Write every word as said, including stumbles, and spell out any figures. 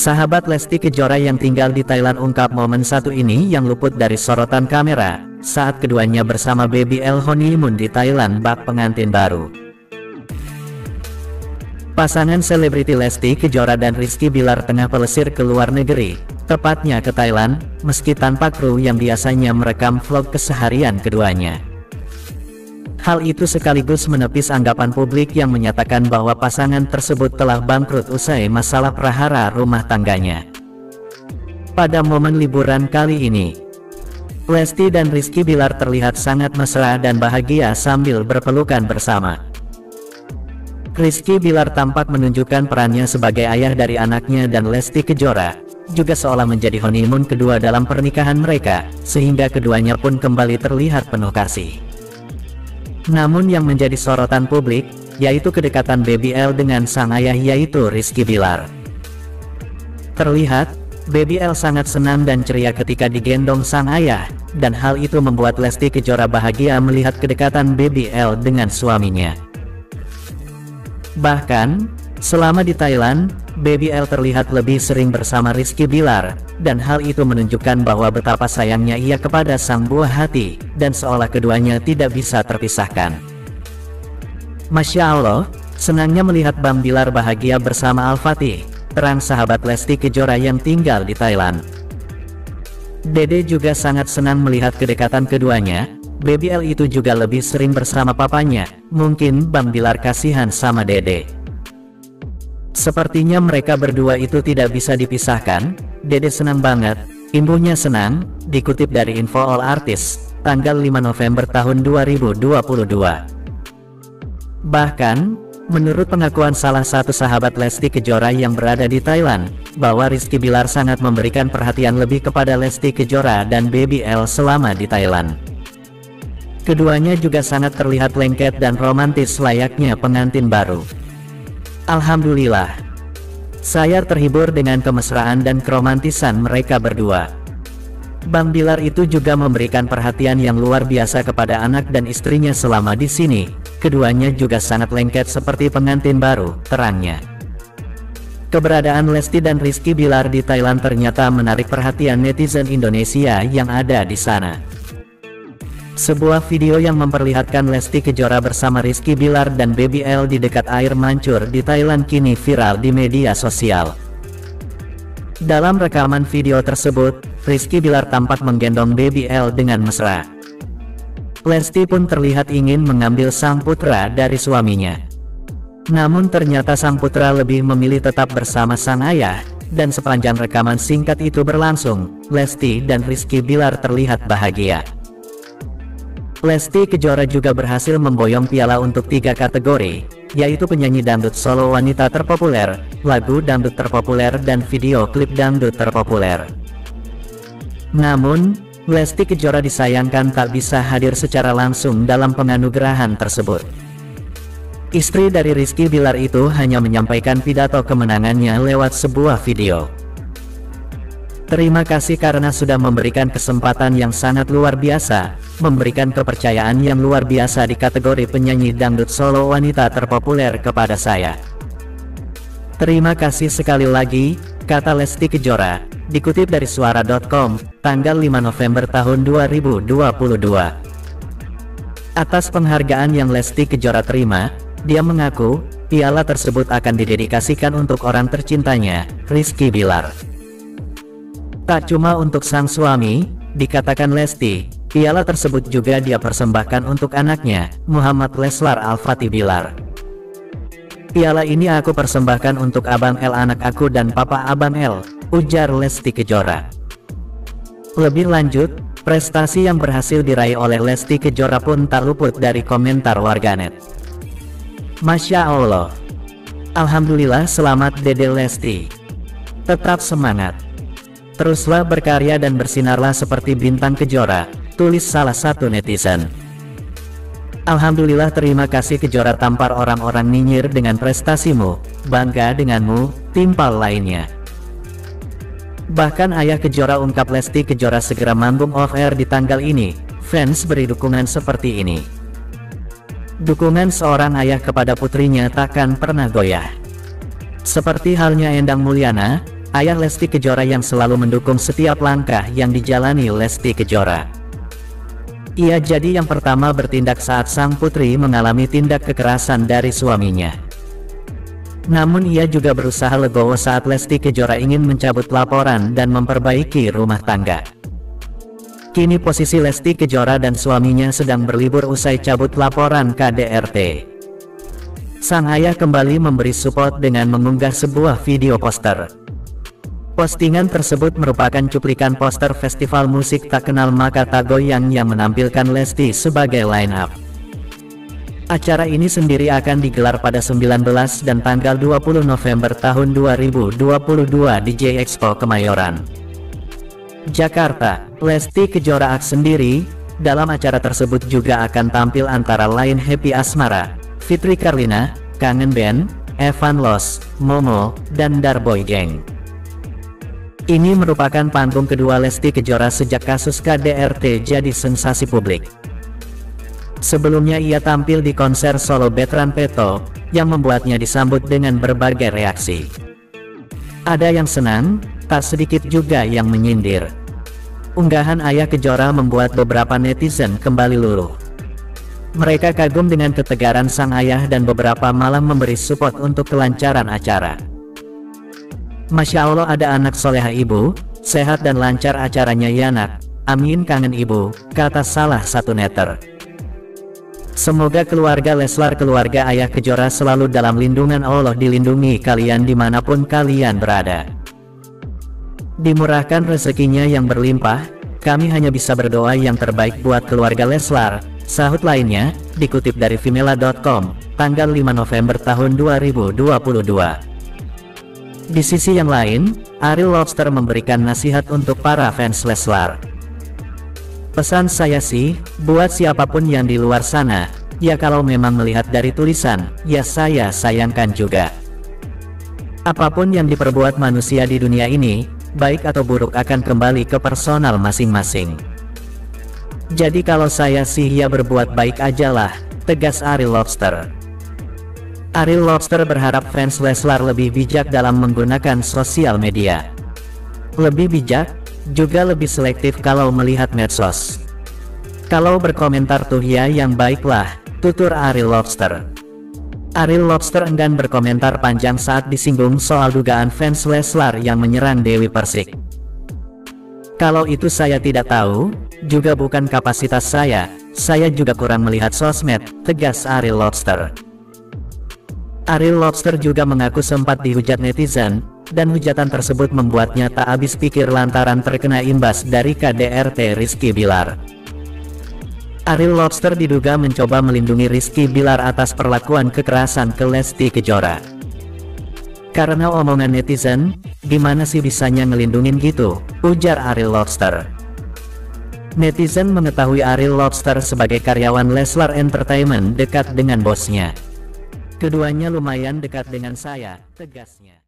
Sahabat Lesti Kejora yang tinggal di Thailand ungkap momen satu ini yang luput dari sorotan kamera, saat keduanya bersama Baby L honeymoon di Thailand bak pengantin baru. Pasangan selebriti Lesti Kejora dan Rizky Bilar tengah pelesir ke luar negeri, tepatnya ke Thailand, meski tanpa kru yang biasanya merekam vlog keseharian keduanya. Hal itu sekaligus menepis anggapan publik yang menyatakan bahwa pasangan tersebut telah bangkrut usai masalah prahara rumah tangganya. Pada momen liburan kali ini, Lesti dan Rizky Bilar terlihat sangat mesra dan bahagia sambil berpelukan bersama. Rizky Bilar tampak menunjukkan perannya sebagai ayah dari anaknya dan Lesti Kejora juga seolah menjadi honeymoon kedua dalam pernikahan mereka, sehingga keduanya pun kembali terlihat penuh kasih. Namun yang menjadi sorotan publik, yaitu kedekatan Baby L dengan sang ayah yaitu Rizky Bilar. Terlihat, Baby L sangat senang dan ceria ketika digendong sang ayah, dan hal itu membuat Lesti Kejora bahagia melihat kedekatan Baby L dengan suaminya. Bahkan, selama di Thailand, Baby L terlihat lebih sering bersama Rizky Bilar, dan hal itu menunjukkan bahwa betapa sayangnya ia kepada sang buah hati, dan seolah keduanya tidak bisa terpisahkan. Masya Allah, senangnya melihat Bang Bilar bahagia bersama Al-Fatih, terang sahabat Lesti Kejora yang tinggal di Thailand. Dede juga sangat senang melihat kedekatan keduanya. Baby L itu juga lebih sering bersama papanya, mungkin Bang Bilar kasihan sama Dede. Sepertinya mereka berdua itu tidak bisa dipisahkan. Dede senang banget, imbuhnya senang, dikutip dari Info All Artists, tanggal lima November tahun dua ribu dua puluh dua. Bahkan, menurut pengakuan salah satu sahabat Lesti Kejora yang berada di Thailand, bahwa Rizky Bilar sangat memberikan perhatian lebih kepada Lesti Kejora dan Baby L selama di Thailand. Keduanya juga sangat terlihat lengket dan romantis layaknya pengantin baru. Alhamdulillah, saya terhibur dengan kemesraan dan keromantisan mereka berdua. Bang Bilar itu juga memberikan perhatian yang luar biasa kepada anak dan istrinya selama di sini. Keduanya juga sangat lengket seperti pengantin baru, terangnya. Keberadaan Lesti dan Rizky Bilar di Thailand ternyata menarik perhatian netizen Indonesia yang ada di sana. Sebuah video yang memperlihatkan Lesti Kejora bersama Rizky Bilar dan Baby L di dekat air mancur di Thailand kini viral di media sosial. Dalam rekaman video tersebut, Rizky Bilar tampak menggendong Baby L dengan mesra. Lesti pun terlihat ingin mengambil sang putra dari suaminya. Namun ternyata sang putra lebih memilih tetap bersama sang ayah, dan sepanjang rekaman singkat itu berlangsung, Lesti dan Rizky Bilar terlihat bahagia. Lesti Kejora juga berhasil memboyong piala untuk tiga kategori, yaitu penyanyi dangdut solo wanita terpopuler, lagu dangdut terpopuler dan video klip dangdut terpopuler. Namun, Lesti Kejora disayangkan tak bisa hadir secara langsung dalam penganugerahan tersebut. Istri dari Rizky Bilar itu hanya menyampaikan pidato kemenangannya lewat sebuah video. Terima kasih karena sudah memberikan kesempatan yang sangat luar biasa, memberikan kepercayaan yang luar biasa di kategori penyanyi dangdut solo wanita terpopuler kepada saya. Terima kasih sekali lagi, kata Lesti Kejora, dikutip dari suara titik com, tanggal lima November tahun dua ribu dua puluh dua. Atas penghargaan yang Lesti Kejora terima, dia mengaku, piala tersebut akan didedikasikan untuk orang tercintanya, Rizky Bilar. Tak cuma untuk sang suami, dikatakan Lesti, piala tersebut juga dia persembahkan untuk anaknya, Muhammad Leslar Al-Fatih Bilar. Piala ini aku persembahkan untuk Abang L anak aku dan Papa Abang L, ujar Lesti Kejora. Lebih lanjut, prestasi yang berhasil diraih oleh Lesti Kejora pun tak luput dari komentar warganet. Masya Allah. Alhamdulillah, selamat Dede Lesti. Tetap semangat. Teruslah berkarya dan bersinarlah seperti bintang Kejora, tulis salah satu netizen. Alhamdulillah, terima kasih Kejora, tampar orang-orang nyinyir dengan prestasimu, bangga denganmu, timpal lainnya. Bahkan ayah Kejora ungkap Lesti Kejora segera manggung off air di tanggal ini, fans beri dukungan seperti ini. Dukungan seorang ayah kepada putrinya takkan pernah goyah. Seperti halnya Endang Mulyana, ayah Lesti Kejora yang selalu mendukung setiap langkah yang dijalani Lesti Kejora. Ia jadi yang pertama bertindak saat sang putri mengalami tindak kekerasan dari suaminya. Namun ia juga berusaha legowo saat Lesti Kejora ingin mencabut laporan dan memperbaiki rumah tangga. Kini posisi Lesti Kejora dan suaminya sedang berlibur usai cabut laporan K D R T. Sang ayah kembali memberi support dengan mengunggah sebuah video poster. Postingan tersebut merupakan cuplikan poster festival musik tak kenal maka tak goyang yang menampilkan Lesti sebagai line-up. Acara ini sendiri akan digelar pada sembilan belas dan tanggal dua puluh November tahun dua ribu dua puluh dua di J Expo Kemayoran, Jakarta. Lesti Kejora sendiri, dalam acara tersebut juga akan tampil antara lain Happy Asmara, Fitri Karlina, Kangen Band, Evan Los, Momo, dan Darboy Gang. Ini merupakan panggung kedua Lesti Kejora sejak kasus K D R T jadi sensasi publik. Sebelumnya ia tampil di konser solo Betran Peto, yang membuatnya disambut dengan berbagai reaksi. Ada yang senang, tak sedikit juga yang menyindir. Unggahan ayah Kejora membuat beberapa netizen kembali luruh. Mereka kagum dengan ketegaran sang ayah dan beberapa malah memberi support untuk kelancaran acara. Masya Allah, ada anak soleha ibu, sehat dan lancar acaranya ya nak, amin kangen ibu, kata salah satu netter. Semoga keluarga Leslar, keluarga ayah Kejora selalu dalam lindungan Allah, dilindungi kalian dimanapun kalian berada. Dimurahkan rezekinya yang berlimpah, kami hanya bisa berdoa yang terbaik buat keluarga Leslar, sahut lainnya, dikutip dari Vimela titik com, tanggal lima November tahun dua ribu dua puluh dua. Di sisi yang lain, Ariel Lobster memberikan nasihat untuk para fans Leslar. Pesan saya sih, buat siapapun yang di luar sana, ya kalau memang melihat dari tulisan, ya saya sayangkan juga. Apapun yang diperbuat manusia di dunia ini, baik atau buruk akan kembali ke personal masing-masing. Jadi kalau saya sih ya berbuat baik aja lah, tegas Ariel Lobster. Ariel Lobster berharap fans Leslar lebih bijak dalam menggunakan sosial media. Lebih bijak, juga lebih selektif kalau melihat medsos. Kalau berkomentar tuh ya yang baiklah, tutur Ariel Lobster. Ariel Lobster enggan berkomentar panjang saat disinggung soal dugaan fans Leslar yang menyerang Dewi Persik. Kalau itu saya tidak tahu, juga bukan kapasitas saya, saya juga kurang melihat sosmed, tegas Ariel Lobster. Ariel Lobster juga mengaku sempat dihujat netizen, dan hujatan tersebut membuatnya tak habis pikir lantaran terkena imbas dari K D R T Rizky Bilar. Ariel Lobster diduga mencoba melindungi Rizky Bilar atas perlakuan kekerasan ke Lesti Kejora. Karena omongan netizen, gimana sih bisanya ngelindungin gitu, ujar Ariel Lobster. Netizen mengetahui Ariel Lobster sebagai karyawan Leslar Entertainment dekat dengan bosnya. Keduanya lumayan dekat dengan saya, tegasnya.